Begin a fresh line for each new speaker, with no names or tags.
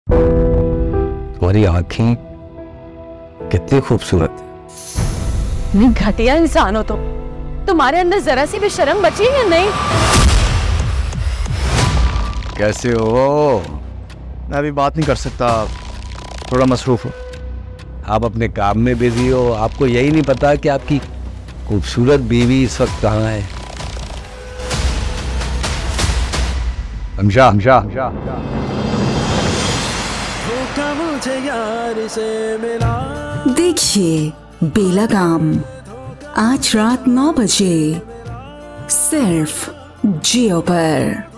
तुम्हारी आंखें कितनी खूबसूरत है।
नहीं, घटिया इंसान हो तुम्हारे अंदर जरा सी भी शर्म बची या नहीं?
कैसे हो?
मैं अभी बात नहीं कर सकता, थोड़ा मसरूफ हो।
आप अपने काम में बिजी हो, आपको यही नहीं पता कि आपकी खूबसूरत बीवी इस वक्त कहाँ है। हमशा
देखिए बेलगाम आज रात 9 बजे सिर्फ जियो पर।